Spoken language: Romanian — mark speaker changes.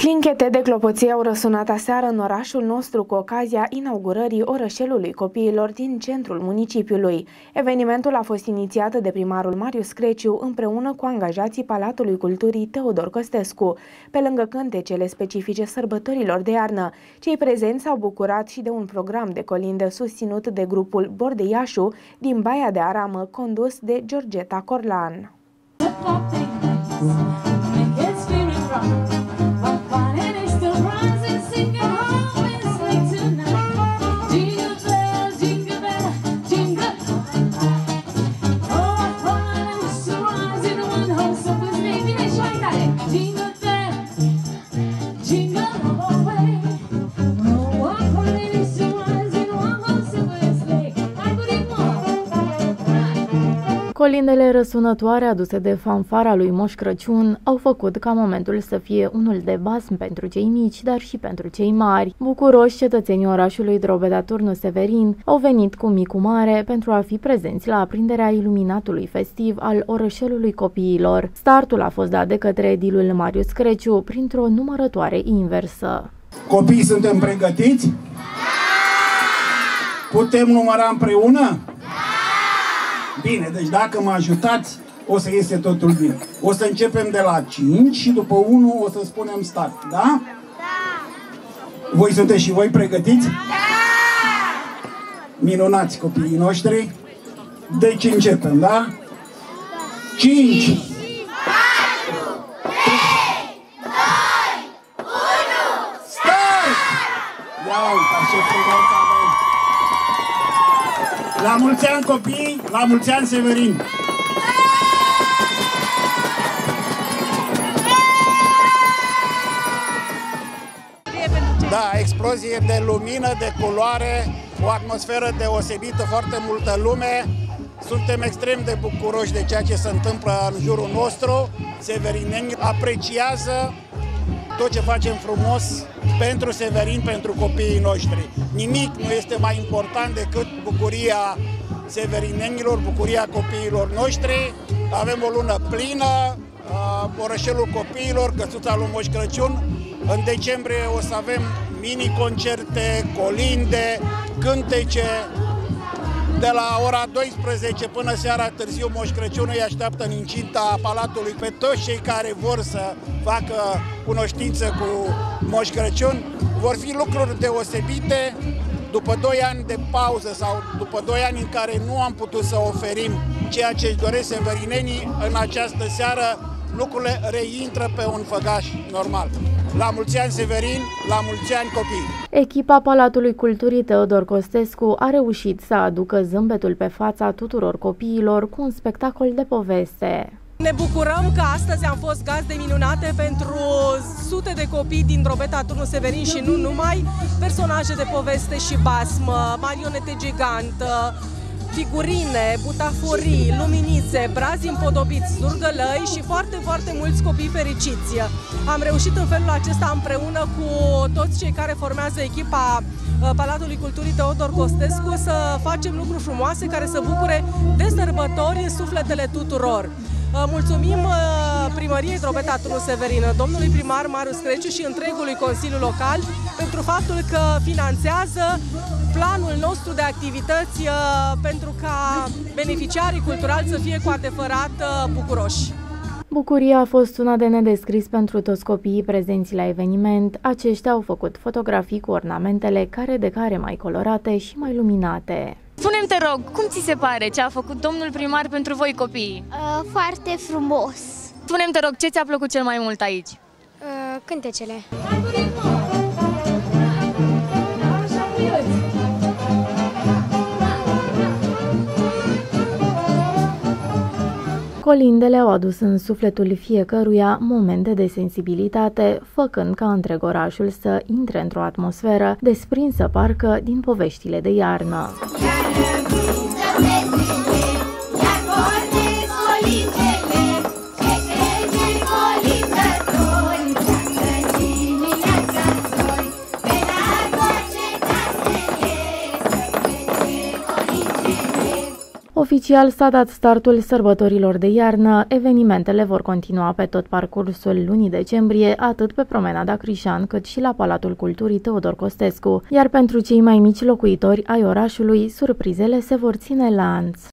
Speaker 1: Clinchete de clopoței au răsunat aseară în orașul nostru cu ocazia inaugurării orășelului copiilor din centrul municipiului. Evenimentul a fost inițiat de primarul Marius Creciu împreună cu angajații Palatului Culturii Teodor Costescu. Pe lângă cântecele specifice sărbătorilor de iarnă, cei prezenți s-au bucurat și de un program de colindă susținut de grupul Bordeiașu din Baia de Aramă, condus de Georgeta Corlan.
Speaker 2: Colindele răsunătoare aduse de fanfara lui Moș Crăciun au făcut ca momentul să fie unul de basm pentru cei mici, dar și pentru cei mari. Bucuroși, cetățenii orașului Drobeta Turnu Severin au venit cu micu mare pentru a fi prezenți la aprinderea iluminatului festiv al orășelului copiilor. Startul a fost dat de către edilul Marius Creciu printr-o numărătoare inversă.
Speaker 3: Copiii, suntem pregătiți? Da! Putem număra împreună? Bine, deci dacă mă ajutați, o să iese totul bine. O să începem de la 5 și după 1 o să spunem start, da? Da! Voi sunteți și voi pregătiți? Da! Minunați copiii noștri. Deci începem, da? 5! 4, 3, 2, 1, start! Ia uite, așa frumos avem! La mulți ani, copii! La mulți ani, Severin! Da, explozie de lumină, de culoare, o atmosferă deosebită, foarte multă lume. Suntem extrem de bucuroși de ceea ce se întâmplă în jurul nostru. Severinenii apreciază tot ce facem frumos pentru Severin, pentru copiii noștri. Nimic nu este mai important decât bucuria severinenilor, bucuria copiilor noștri. Avem o lună plină, orășelul copiilor, căsuța lui Moș Crăciun. În decembrie o să avem mini-concerte, colinde, cântece. De la ora 12 până seara târziu, Moș Crăciun îi așteaptă în incinta Palatului pe toți cei care vor să facă cunoștință cu Moș Crăciun. Vor fi lucruri deosebite. După 2 ani de pauză sau după 2 ani în care nu am putut să oferim ceea ce își doresc severinenii, în această seară lucrurile reintră pe un făgaș normal. La mulți ani, Severin, la mulți ani, copii!
Speaker 2: Echipa Palatului Culturii Teodor Costescu a reușit să aducă zâmbetul pe fața tuturor copiilor cu un spectacol de poveste.
Speaker 4: Ne bucurăm că astăzi am fost gazde minunate pentru sute de copii din Drobeta Turnu Severin și nu numai, personaje de poveste și basmă, marionete gigantă, figurine, butaforii, luminițe, brazi împodobiți, zurgălăi și foarte mulți copii fericiți. Am reușit în felul acesta împreună cu toți cei care formează echipa Palatului Culturii Teodor Costescu să facem lucruri frumoase care să bucure de sărbători sufletele tuturor. Mulțumim primăriei Drobeta Turnu Severin, domnului primar Marius Creciu și întregului Consiliu Local pentru faptul că finanțează planul nostru de activități pentru ca beneficiarii culturali să fie cu adevărat bucuroși.
Speaker 2: Bucuria a fost una de nedescris pentru toți copiii prezenți la eveniment. Aceștia au făcut fotografii cu ornamentele care de care mai colorate și mai luminate.
Speaker 5: Spune-mi, te rog, cum ți se pare ce a făcut domnul primar pentru voi copiii?
Speaker 6: Foarte frumos.
Speaker 5: Spune-mi, te rog, ce ți-a plăcut cel mai mult aici?
Speaker 6: Cântecele.
Speaker 2: Colindele au adus în sufletul fiecăruia momente de sensibilitate, făcând ca întreg orașul să intre într-o atmosferă desprinsă parcă din poveștile de iarnă. Oficial s-a dat startul sărbătorilor de iarnă. Evenimentele vor continua pe tot parcursul lunii decembrie, atât pe Promenada Crișan, cât și la Palatul Culturii Teodor Costescu, iar pentru cei mai mici locuitori ai orașului, surprizele se vor ține la anț.